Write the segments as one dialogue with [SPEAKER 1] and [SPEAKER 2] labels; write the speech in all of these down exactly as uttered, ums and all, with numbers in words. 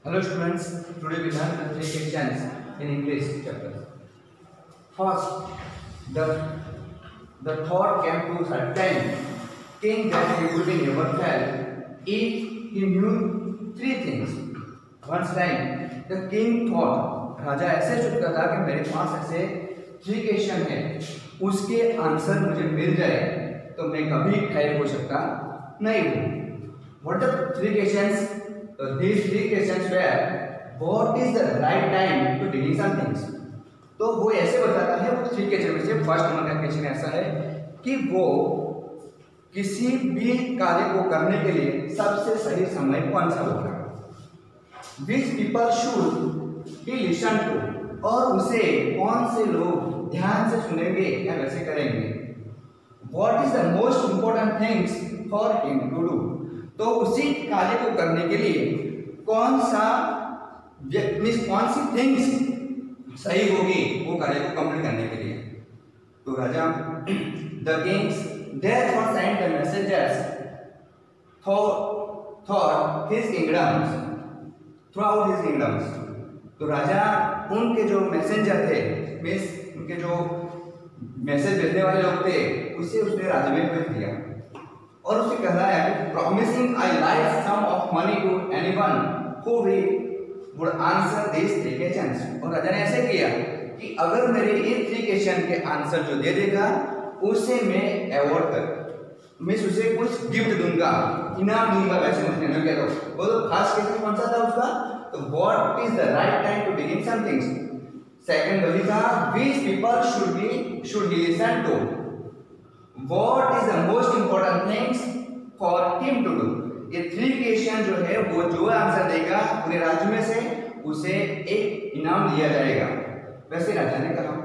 [SPEAKER 1] Hello students, today we learn the three questions in English chapter. First, the the thought came to certain king that he would never fail if he knew three things. Once time, the king thought, राजा ऐसे सोचता था कि मेरे पास ऐसे three question है, उसके answer मुझे मिल जाए तो मैं कभी फेल हो सकता नहीं हूँ. What are the three questions? So these three questions were, what is the right time to doing some things? तो वो ऐसे बताता है, वो थ्री क्वेश्चन में से फर्स्ट नंबर का क्वेश्चन ऐसा है कि वो किसी भी कार्य को करने के लिए सबसे सही समय कौन सा होगा, which people should be listen to, और उसे कौन से लोग ध्यान से सुनेंगे या वैसे करेंगे. What is the most important things for him to do? तो उसी कार्य को करने के लिए कौन सा कौन सी थिंग्स सही होगी वो कार्य को कंप्लीट करने के लिए. तो राजा the kings therefore sent the messengers through through his kingdoms throughout his kingdoms. तो राजा उनके जो मैसेंजर थे, मींस उनके जो मैसेज भेजने वाले लोग थे, उसे उसने राज्य में भेज दिया और उसे कह रहा है promising I like sum of money to anyone who would answer these three questions. और राजा ने ऐसे किया कि अगर मेरे ये थ्री क्वेश्चन के आंसर जो दे देगा उसे मैं अवार्ड कर मैं उसे कुछ गिफ्ट दूंगा, इनाम दूंगा, वैसे मुझे नहीं कहता. वो तो फर्स्ट क्वेश्चन कौन सा था उसका, तो what is the right time to begin something. Second वही था which people should be should he listen to. What is the most important things for him to do. ये थ्री क्वेश्चन जो है वो जो आंसर देगा पूरे राज्य में से उसे एक इनाम दिया जाएगा, वैसे राजा ने कहा.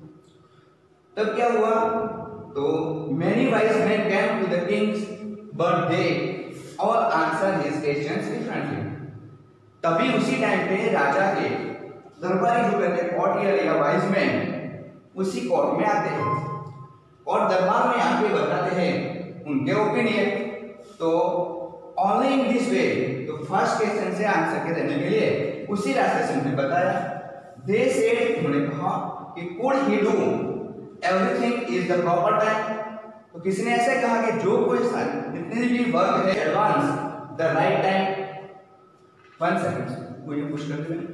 [SPEAKER 1] तब क्या हुआ, तो many wise men came to the kings but they all answered his questions differently. तभी उसी टाइम पे राजा के दरबारी जो कहते हैं कोर्टियर या वाइज मैन उसी कोर्ट में आते हैं और दरबार में आके बताते हैं उनके ओपिनियन. तो ओनली इन दिस वे, तो फर्स्ट क्वेश्चन से आंसर के देने के लिए उसी रास्ते से उन्होंने बताया. दे सेड, उन्होंने कहा कि could he do everything is the proper time. तो किसी ने ऐसे कहा कि जो कोई जितने भी वर्क है advance the right time. One second मुझे पुश करते हैं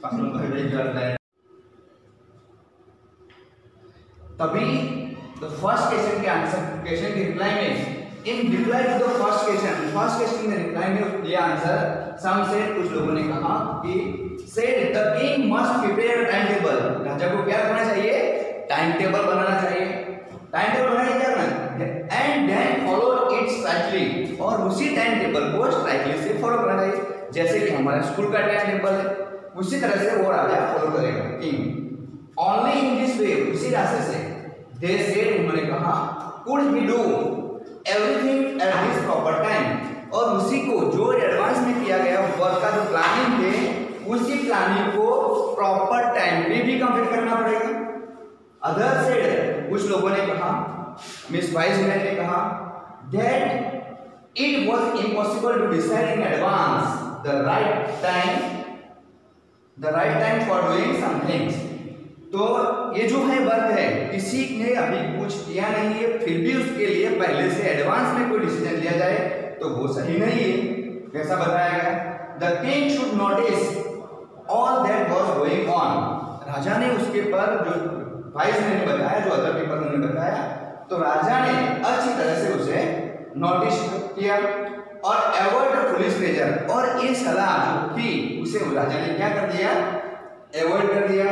[SPEAKER 1] तभी तो फर्स्ट क्वेश्चन के आंसर क्वेश्चन के रिप्लाई में in reply to the first question first question के रिप्लाई में दिया आंसर. सम से कुछ लोगों ने कहा कि said the king must prepare time table. राजा को क्या करना चाहिए, टाइम टेबल बनाना चाहिए. टाइम टेबल बनाना क्या करना and then follow it strictly, और उसी टाइम टेबल को स्ट्रिक्टली से फॉलो करना चाहिए. जैसे कि हमारा स्कूल का टाइम टेबल है उसी तरह से वो राजा फॉलो करेगा king. Only in this way, उसी रास्ते से दे सेड, उन्होंने कहा could he do everything at this proper time, और उसी को जो एडवांस में किया गया वर्क का जो प्लानिंग थे उसी प्लानिंग को प्रॉपर टाइम पे भी कंप्लीट करना पड़ेगा. अदर सेड, कुछ लोगों ने कहा, मिस वाइस मैन ने कहा that it was impossible to decide in advance the right time the right time for doing some things. तो ये जो है वर्क है किसी ने अभी कुछ किया नहीं है, फिर भी उसके लिए पहले से एडवांस में कोई डिसीजन लिया जाए तो वो सही नहीं है, कैसा बताया गया. The king should notice all that was going on. राजा ने उसके पर जो वाइस मैन ने बताया, जो अदर पीपल ने बताया, तो राजा ने अच्छी तरह से उसे नोटिस किया और अवॉइड फुलिश प्लेजर, और ये सलाह जो थी उसे राजा ने क्या कर दिया, अवॉइड कर दिया.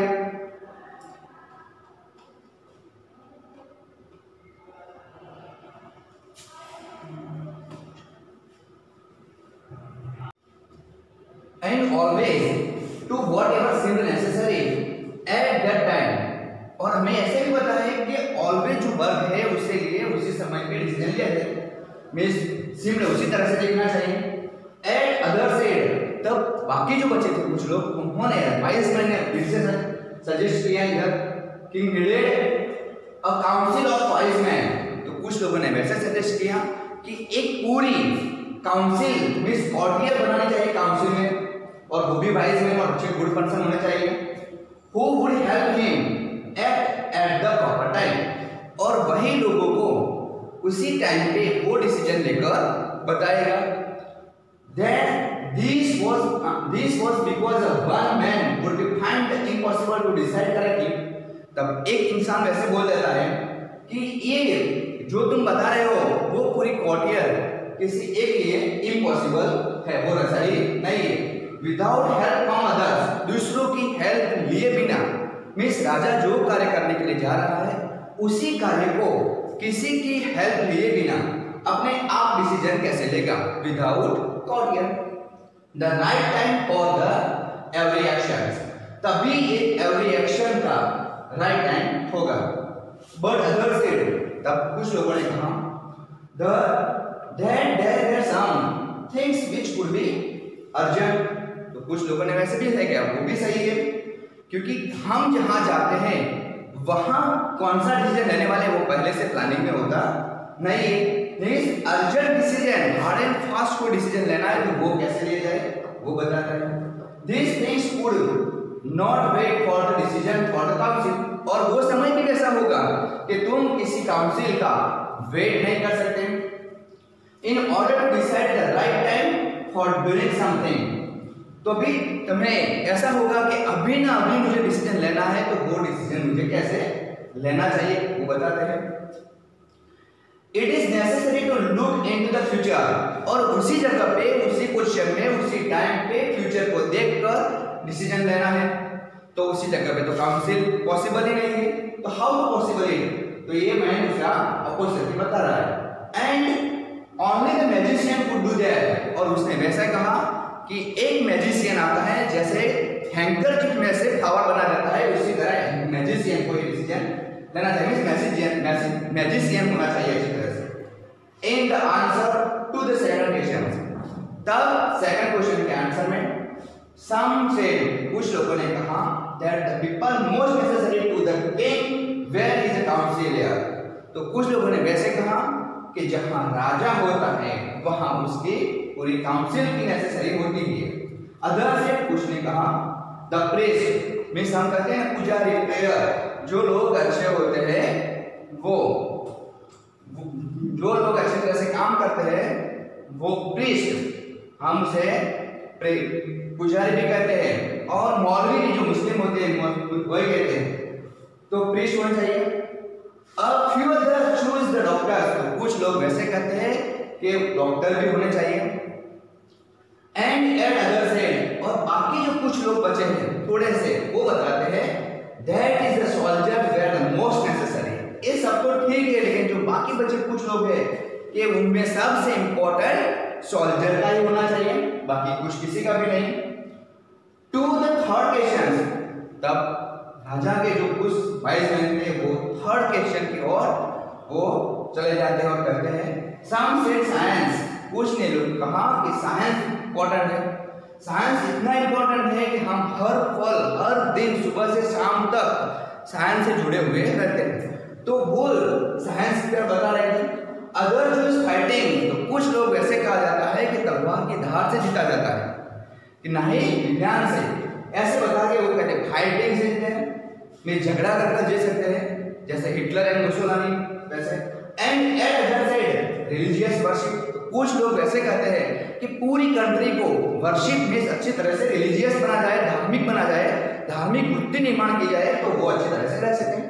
[SPEAKER 1] And always to whatever seemed necessary at that time. और हमें ऐसे भी पता है कि ऑलवेज जो वर्क है उसके लिए उसी समय पे डिसीजन लिया जाए, मींस सीम्ड उसी तरह से देखना चाहिए. एट अदर सेड, तब बाकी जो बचे थे कुछ लोग, उन्होंने वाइस मैन ने डिसीजन सजेस्ट किया इधर king needed a council of wise man. तो कुछ लोगों ने वैसे सजेस्ट किया कि एक पूरी काउंसिल मींस ऑर्डियर बनानी चाहिए काउंसिल में, और वो भी वाइज मैन और अच्छे गुड पर्सन होने चाहिए। Who would help him at at the proper time, और वही लोगों को उसी टाइम पे वो डिसीजन लेकर बताएगा। That this was uh, this was because of one man would be find impossible to decide correctly। तब एक इंसान वैसे बोल देता है कि ये जो तुम बता रहे हो वो पूरी कॉटियर किसी एक लिए इम्पॉसिबल है, वो सही नहीं है। विदाउट हेल्प फ्रॉम अदर्स, दूसरों की हेल्प लिए बिना, मीन्स राजा जो कार्य करने के लिए जा रहा है उसी कार्य को किसी की हेल्प लिए बिना अपने आप डिसीजन कैसे लेगा, without courtier. The right time for the every action, तभी एक एवरी एक्शन का राइट टाइम होगा। बट अदर सेड, तब कुछ लोगों ने कहा the that there are some things which could be urgent, तो कुछ लोगों ने वैसे भी है क्या, वो भी सही है, क्योंकि हम जहां जाते हैं वहां कौन सा डिसीजन लेने वाले वो पहले से प्लानिंग में होता नहीं। Means urgent decision, hard and fast कोई डिसीजन लेना है तो वो कैसे लिया जाए वो बताता है। This things could not wait for the decision for the council, और वो समय भी कैसा होगा कि तुम किसी काउंसिल का वेट नहीं कर सकते। In order to decide the right time for doing something, तो भी तुम्हें ऐसा होगा कि अभी ना अभी मुझे डिसीजन लेना है तो वो डिसीजन मुझे कैसे लेना चाहिए वो बताते हैं। It is necessary to look into the future, और उसी जगह पे उसी क्वेश्चन में उसी टाइम पे फ्यूचर को देखकर डिसीजन लेना है, तो उसी जगह पे तो काउंसिल पॉसिबल ही नहीं है, तो हाउ पॉसिबल इट, तो ये मैं दूसरा अपोजिट बता रहा है। And only the magician could do that, और उसने वैसा कहा कि एक मैजिशियन आता है, जैसे हैंकर में से फ्लावर बना जाता है उसी तरह मैजिशियन को डिसीजन लेना चाहिए, मैजिशियन मैजिशियन होना चाहिए इसी तरह से। In the answer to the second question, तब सेकंड क्वेश्चन के आंसर में सम से कुछ लोगों ने कहा that the people most necessary to the king were is a councillor, तो कुछ लोगों ने वैसे कहा कि जहां राजा होता है वहां उसकी पूरी काउंसिल की नेसेसरी होती है। अदर से कुछ ने कहा द प्रीस्ट, मींस हम कहते हैं पुजारी, प्रेयर, जो लोग अच्छे होते हैं वो जो लोग अच्छी तरह से काम करते हैं वो प्रीस्ट, हम उसे पुजारी भी कहते हैं, और मौलवी भी जो मुस्लिम होते हैं वही कहते हैं, तो प्रीस्ट होना चाहिए। अब few other choose the doctor, तो कुछ लोग वैसे कहते हैं कि डॉक्टर भी होने चाहिए। एंड एट अदर साइड, और बाकी जो कुछ लोग बचे हैं थोड़े से, वो बताते हैं that is the soldier were the most necessary. ये सब तो ठीक है, लेकिन जो बाकी बचे कुछ लोग हैं कि उनमें सबसे इंपॉर्टेंट सोल्जर का ही होना चाहिए, बाकी कुछ किसी का भी नहीं। टू द थर्ड क्वेश्चन, तब राजा के जो कुछ वाइज मैन थे वो थर्ड क्वेश्चन की ओर वो चले जाते हैं और कहते हैं सम सेड साइंस, कुछ ने लोग कहा कि साइंस इंपॉर्टेंट है। साइंस इतना इंपॉर्टेंट है कि हम हर पल हर दिन सुबह से शाम तक साइंस से जुड़े हुए रहते हैं, तो वो साइंस क्या बता रहे थे। अगर जो इस फाइटिंग, तो कुछ लोग वैसे कहा जाता है कि तलवार की धार से जीता जाता है, कि नहीं विज्ञान से, ऐसे बता के वो कहते हैं फाइटिंग से जीते हैं, में झगड़ा करके जीत सकते हैं, जैसे हिटलर एंड मुसोलिनी वैसे। And at other side religious worship, कुछ लोग वैसे कहते हैं कि पूरी कंट्री को वर्शिप में अच्छी तरह से रिलीजियस बना जाए, धार्मिक बना जाए, धार्मिक वृत्ति निर्माण की जाए तो वो अच्छी तरह से रह सके।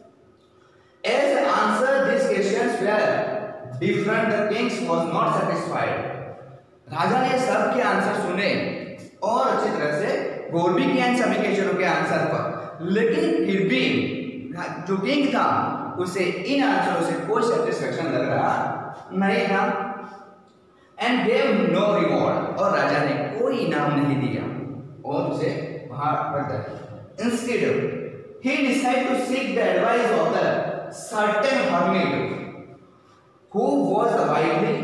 [SPEAKER 1] As answer this questions were different, the kings was not satisfied. राजा ने सबके आंसर सुने और अच्छी तरह से गौर भी किया इन सभी क्वेश्चनों के आंसर पर, लेकिन फिर भी जो किंग था उसे इन आंसरों से कोई सेटिस्फैक्शन लग रहा नहीं था। एंड गेव नो रिवॉर्ड, और राजा ने कोई इनाम नहीं दिया और उसे बाहर रख दिया। Instead he decide to seek the advice of the certain hermit who was the widely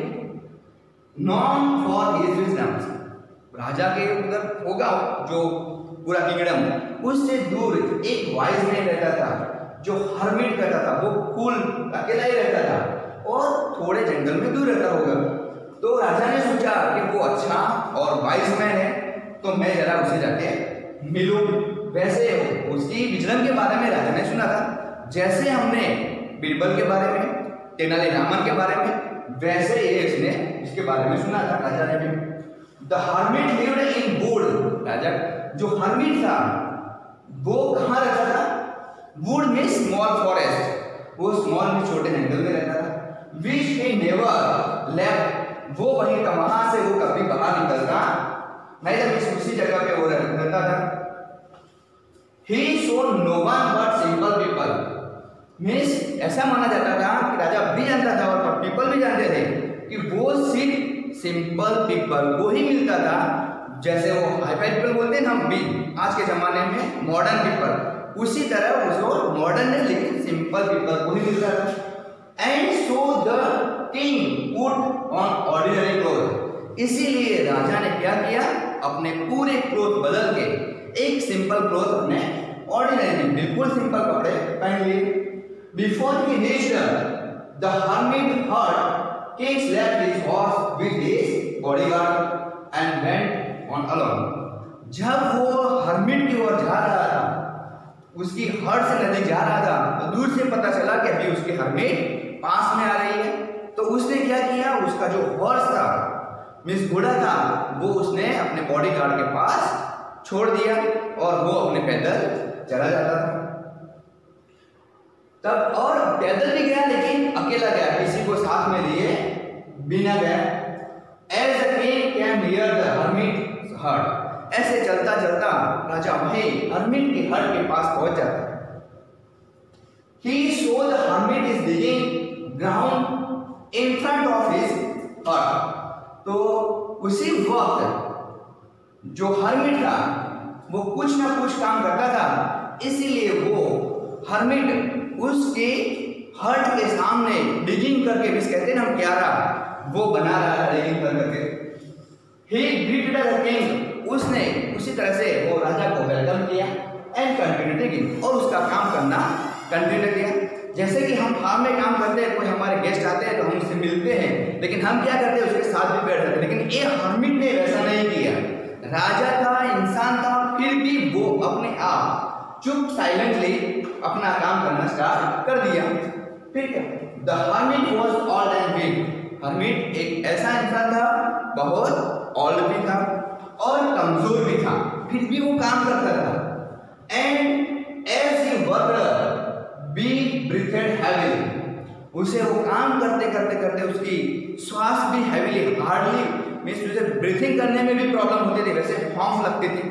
[SPEAKER 1] known for his wisdom. राजा के उधर होगा जो पूरा किंगडम, उससे दूर एक वाइज मैन रहता था जो हर्मिट करता था, वो फूल अकेला ही रहता था और थोड़े जंगल में दूर रहता होगा। तो राजा ने सोचा कि वो अच्छा और वाइज मैन है, तो मैं जरा उसे जाके मिलूं। वैसे उसकी विचलन के बारे में राजा ने सुना था, जैसे हमने बीरबल के बारे में, तेनालीरामन के बारे में, वैसे ये इसने इसके बारे में सुना था राजा ने भी। The hermit lived in wood, राजा जो हर्मिट था वो कहाँ रहता था? वुड में स्मॉल फॉरेस्ट, वो स्मॉल में छोटे जंगल में रहता था। विच ही नेवर लेफ्ट, वो वहीं का, वहां से वो कभी बाहर निकलता नहीं, जब उसी जगह पे वो रहता था। He saw no one but simple people, means ऐसा माना जाता था कि राजा भी जानता था और पीपल भी जानते थे कि वो सिर्फ सिंपल पीपल को ही मिलता था। जैसे वो हाईफाई पीपल बोलते हैं हम भी आज के जमाने में मॉडर्न पीपल, उसी तरह उसको मॉडर्न नहीं लेकिन सिंपल पीपल को ही मिलता था। And so the king put on ordinary cloth, इसीलिए राजा ने क्या किया? अपने पूरे क्लोथ बदल के एक सिंपल क्लोथ अपने ऑर्डिनरी बिल्कुल सिंपल कपड़े पहन लिए। Before he reached the hermit hut, king left his horse with his bodyguard and went on alone. जब वो हर्मिट की ओर जा रहा था, उसकी हट से नजदीक जा रहा था, तो दूर से पता चला कि अभी उसकी हर्मिट पास में आ रही है। तो उसने क्या किया? उसका जो हॉर्स था, मीन्स घोड़ा था, वो उसने अपने बॉडीगार्ड के पास छोड़ दिया और वो अपने पैदल चला जाता था। तब और पैदल भी गया लेकिन अकेला गया, किसी को साथ में लिए बिना गया। As the king came near the hermit's hut, ऐसे चलता चलता राजा वही हर्मिट की हट के पास पहुंच जाता है। He saw the hermit is digging ground in front of his hut. तो उसी वक्त जो हर्मिट था वो कुछ ना कुछ काम करता था, इसीलिए वो हर्मिट उसके हट के सामने डिगिंग करके, मिस कहते हैं ना हम क्यारा, वो बना रहा था डिगिंग कर करके। He greeted the king, उसने उसी तरह से वो राजा को वेलकम किया एंड कंटिन्यू डिगिंग, और उसका काम करना कंटिन्यू किया। जैसे कि हम फार्म में काम करते हैं, कोई हमारे गेस्ट आते हैं तो हम उससे मिलते हैं, लेकिन हम क्या करते हैं? उसके साथ भी बैठ जाते हैं। लेकिन ये हर्मिट ने वैसा नहीं किया। राजा था, इंसान था, फिर भी वो अपने आप चुप साइलेंटली अपना काम करना स्टार्ट कर दिया। फिर क्या? The hermit was old and weak, hermit एक ऐसा इंसान था, बहुत ओल्ड भी था और कमजोर भी था, फिर भी वो काम करता था। And as he worked be breathed heavily, उसे वो काम करते करते करते उसकी श्वास भी हैवीली, हार्डली, मीन्स उसे ब्रीथिंग करने में भी प्रॉब्लम होती थी, वैसे फॉर्म्स लगती थी।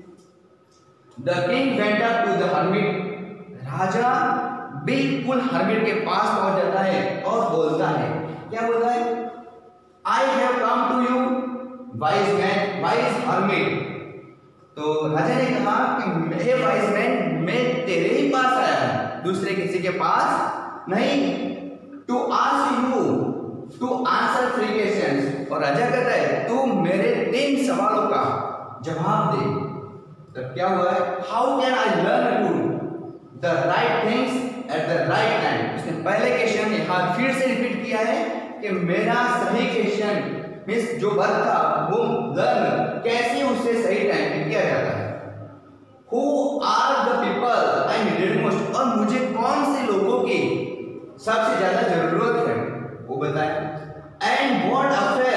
[SPEAKER 1] The king went up to the hermit, राजा बिल्कुल हर्मिट के पास पहुंच जाता है और बोलता है, क्या बोलता है? I have come to you wise man, wise hermit. तो राजा ने कहा कि हे वाइज मैन, मैं तेरे ही पास आया, दूसरे किसी के पास नहीं। To ask you to answer three questions, और राजा कहता है तू मेरे तीन सवालों का जवाब दे। तो क्या हुआ है? How can I learn to the right things at the right time. उसने पहले क्वेश्चन यहाँ फिर से रिपीट किया है कि मेरा सही क्वेश्चन मीन्स जो वर्क था वो लर्न कैसे उससे सही टाइम पे किया जाता है। Who are the people I needed most, और मुझे कौन से लोगों की सबसे ज्यादा जरूरत है वो बताए। And what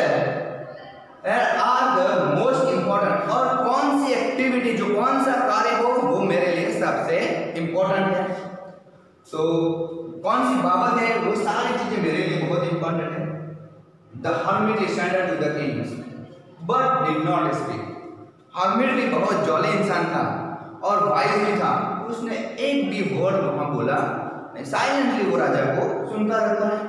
[SPEAKER 1] affair are the most important, और कौन सी एक्टिविटी, जो कौन सा कार्य हो वो मेरे लिए सबसे इंपॉर्टेंट है। तो कौन सी बाबत है, वो सारी चीजें मेरे लिए बहुत इंपॉर्टेंट है। The hermit standard to the king but did not speak, हर्मिट भी बहुत जॉली इंसान था और वाइज भी था, उसने एक भी वर्ड वहां बोला नहीं, साइलेंटली वो राजा को सुनता रहता है।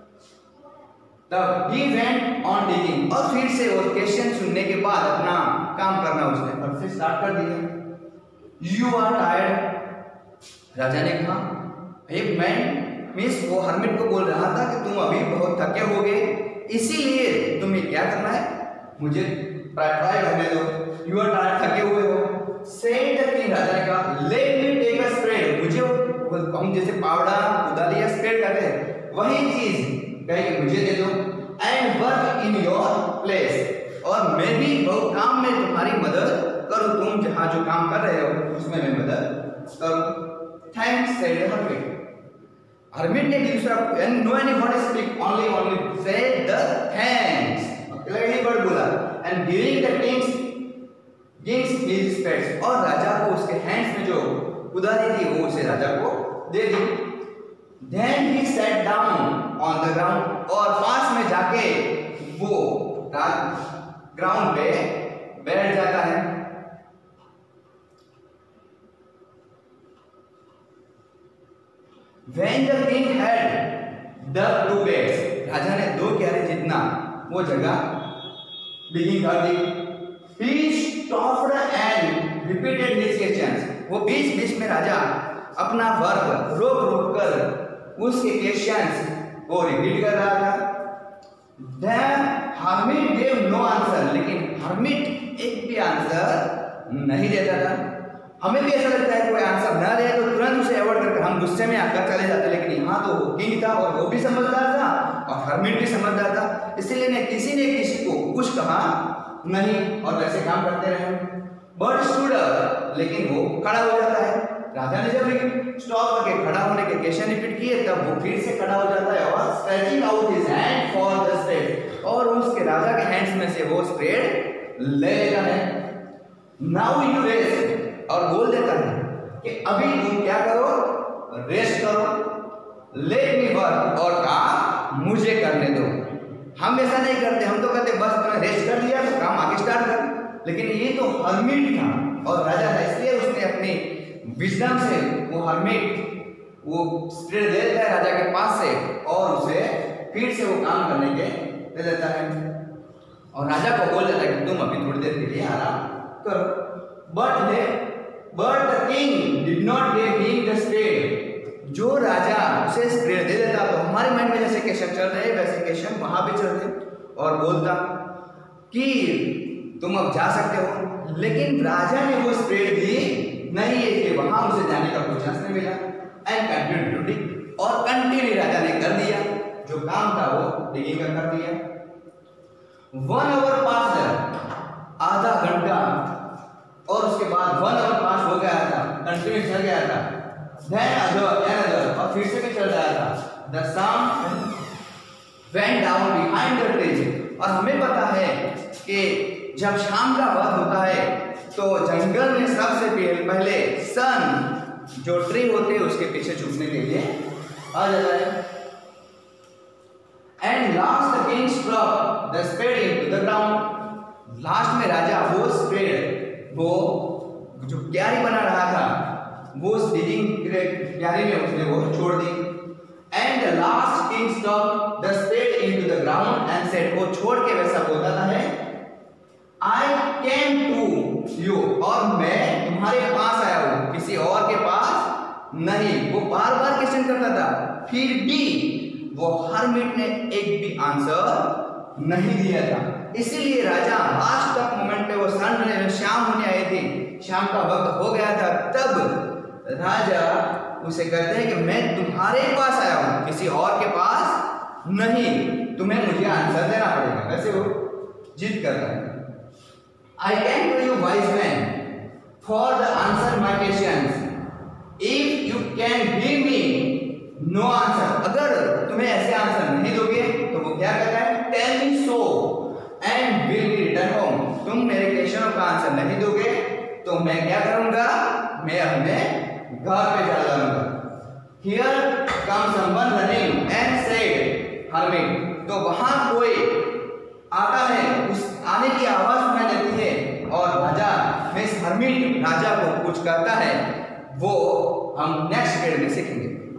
[SPEAKER 1] तब he went on digging, और फिर से वो क्वेश्चन सुनने के बाद अपना काम करना उसने फिर से स्टार्ट कर दिया। You are tired, राजा ने कहा। एक मैन मिस वो हर्मिट को बोल रहा था कि तुम अभी बहुत थके होगे, इसीलिए तुम्हें क्या करना है, मुझे ट्राई करने दो। You are tired, थके हुए हो। Said the king, राजा ने कहा let me take a spread, मुझे हम जैसे पावडर उदाली या स्प्रेड करते हैं वही चीज कहे मुझे दे दो। And work in your place, और मैं भी बहुत काम में तुम्हारी मदद आप जो काम कर रहे हो उसमें मैं मदद करूं। Thanks said the hermit. Hermit ने दूसरा no anybody speak only only say the thanks, clearly word बोला, and giving the kings kings his spades, और राजा को उसके हैंड्स में जो उधारी थी वो उसे राजा को दे दी। Then he sat down on the ground, और पास में जाके वो ग्राउंड पे बैठ जाता है। When the king had dug two beds, राजा ने दो क्यारे जितना वो जगह डिगिंग कर दी। He stopped and repeated his questions, वो बीच बीच में राजा अपना वर्क रोक रोक कर उसके क्वेश्चंस वो रिपीट कर रहा था। The hermit gave no answer, लेकिन हर्मिट एक भी आंसर नहीं देता था। हमें भी ऐसा लगता है कोई आंसर ना दे तो तुरंत उसे अवॉइड करके हम गुस्से में आकर चले जाते, लेकिन यहाँ तो वो किंग था और वो भी समझदार था और हर्मिट भी समझदार था, इसलिए ने किसी ने किसी को कुछ कहा नहीं और वैसे काम करते रहे। बट स्टूड अप, लेकिन वो खड़ा हो जाता है। राजा ने जब स्टॉप करके खड़ा होने के क्वेश्चन रिपीट किए तब वो फिर से खड़ा हो जाता है और stretching out his hand for the spread, और उसके राजा के हैंड्स में से वो स्प्रेड ले लेता है। नाउ यू रेस्ट, और बोल देता है कि अभी तुम क्या करो, रेस्ट करो, लेट मी वर्क, और काम मुझे करने दो। हम ऐसा नहीं करते, हम तो कहते बस तुमने रेस्ट कर लिया तो काम आगे स्टार्ट कर, लेकिन ये तो हर्मिट था और राजा था, इसलिए उसने अपनी विजडम से वो हर्मिट वो स्प्रेड दे देता है राजा के पास से और उसे फिर से वो काम करने के दे देता है और राजा को बोल देता है कि तुम अभी थोड़ी देर के लिए आराम करो। But they but the king did not give him the spread, जो राजा उसे स्प्रेड दे देता तो हमारे माइंड में जैसे क्वेश्चन चल रहे वैसे क्वेश्चन वहां भी चलते और बोलता कि तुम अब जा सकते हो, लेकिन राजा ने वो स्प्रेड दी नहीं है कि वहां उसे जाने का कोई चांस नहीं मिला। एंड कंटिन्यू टू डिग, और कंटिन्यू राजा ने कर दिया जो काम था वो डिगिंग का कर दिया। वन आवर पास, आधा घंटा, और उसके बाद वन आवर पास हो गया था, कंटिन्यू चल गया था। Then another, another, और फिर से भी चल रहा था। The sun went down behind the trees, और हमें पता है कि जब शाम का वक्त होता है तो जंगल में सबसे पहले सन जो ट्री होते हैं उसके पीछे छुपने के लिए आ जाता है। And last the king struck the spade into the ground, last में राजा वो स्पेड वो जो क्यारी बना रहा था वो डिगिंग क्यारी में उसने वो छोड़ दी। And the last king stop the spade into the ground and said, वो छोड़ के वैसा बोलता है आई केम टू यू, और मैं तुम्हारे पास आया हूं, किसी और के पास नहीं। वो बार बार क्वेश्चन करता था, फिर भी वो हर्मिट ने एक भी आंसर नहीं दिया था। इसीलिए राजा लास्ट तक मोमेंट पे वो सन शाम होने आई थी, शाम का वक्त हो गया था, तब राजा उसे कहते हैं कि मैं तुम्हारे पास आया हूं, किसी और के पास नहीं, तुम्हें मुझे आंसर देना पड़ेगा। वैसे वो जिद कर रहा है। I came to you wise men for the answer my questions. If you can give me no answer, अगर तुम्हें ऐसे आंसर नहीं दोगे तो वो क्या कर रहा है, tell me so and will be return home. तुम मेरे क्वेश्चनों का आंसर नहीं दोगे तो मैं क्या करूंगा, मैं अपने घर पे जा जाऊंगा। Here comes someone running and said, Hermit, तो वहां कोई आता है, उस आने की आवाज सुनाई देती है और राजा मिस हर्मिट राजा को कुछ कहता है, वो हम नेक्स्ट पीरियड में सीखेंगे।